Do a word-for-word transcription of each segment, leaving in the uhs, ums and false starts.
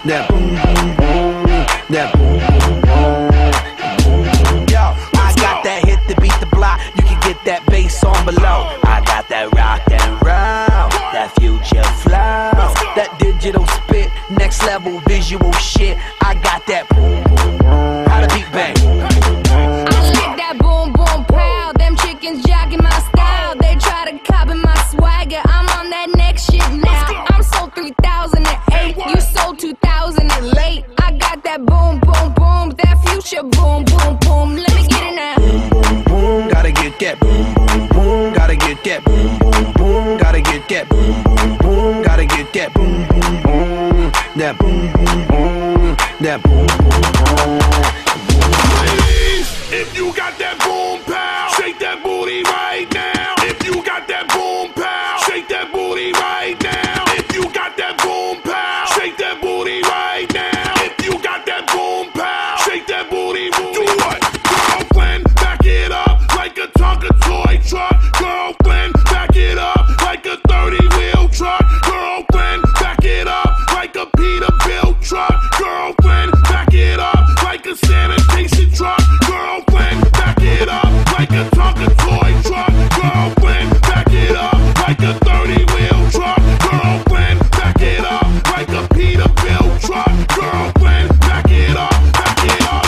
that boom boom boom, that boom boom boom. Yo, I got that hit to beat the block. You can get that bass on below. I got that rock and roll, that future flow, that digital spit, next level visual shit. I got that boom boom boom. How the beat bang? I like that boom boom pow. Them chickens jogging my style. They try to copy my swagger. I'm on that next shit now. I'm sold three thousand eight. You sold two thousand late. I got that boom boom boom. That future boom boom boom. Let me get it now. Boom boom boom. Gotta get that boom boom boom. Gotta get that boom boom boom. Gotta get that boom boom boom. Gotta get that boom boom boom. That boom boom boom. That boom boom boom. Ladies, if you got that boom pow, shake that booty right now. If you got that boom pow, shake that booty right now. If you got that boom pow, shake that booty right now. If you got that boom pow, shake that booty. Do what? Girlfriend, back it up like a Tonka toy truck. Girlfriend, back it up like a thirty wheel truck. Girlfriend, back it up like a Peterbilt truck. Girlfriend, back it up like a sanitation truck. Girlfriend, back it up like a Tonka toy truck. Girlfriend, back it up like a thirty wheel truck. Girlfriend, back it up like a Peterbilt truck. Girlfriend, back it up, back it up.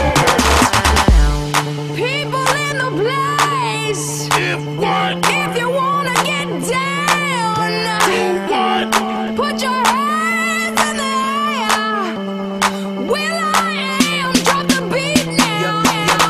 People in the place. If what? If you wanna get down, Do what? put your hands in the air. Will I am, drop the beat now.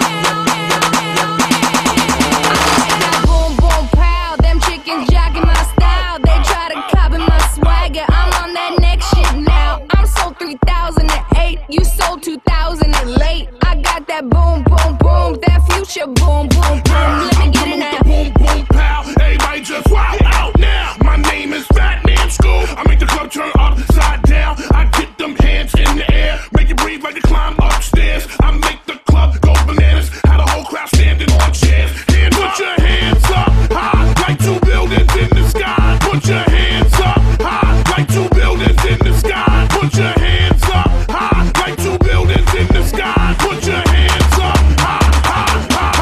I like that boom boom pow. Them chickens jogging my style. They try to copy my swagger. I'm on that next shit now. I'm sold three thousand eight. You sold two thousand late. I got that boom boom boom. That future boom boom boom. Let me get it now. Boom, boom, pow. Everybody just wow out now. My name is Batman School. I make the club turn upside down. I get them hands in the air. Make it breathe like you climb upstairs. I make the club go bananas. Had a whole crowd standing on chairs. Hands Put your hands up high like two buildings in the sky. Put your hands up high like two buildings in the sky. Put your hands up high like two buildings in the sky. Put your hands up high, high,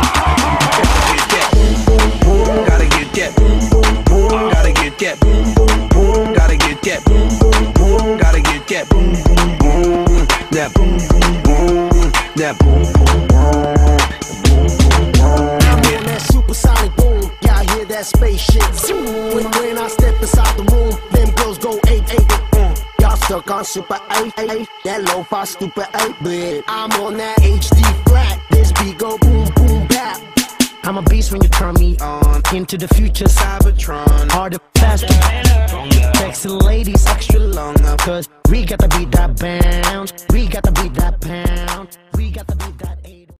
high, high. Gotta get that boom boom boom. Gotta get that boom boom boom. Gotta get that boom boom boom. Gotta get that boom boom boom. That boom boom boom. That boom boom boom. I'm on that supersonic boom, y'all hear that spaceship zoom. When, when I step inside the room, them girls go eight eight. Mm. Y'all stuck on super eight eight, that lo-fi stupid eight bit. I'm on that H D flat, this beat go boom boom bap. I'm a beast when you turn me on. Into the future, Cybertron. Harder, faster. Sexy ladies, extra longer. Cause we got to beat that bounce. We got to beat that pound. We got to beat that.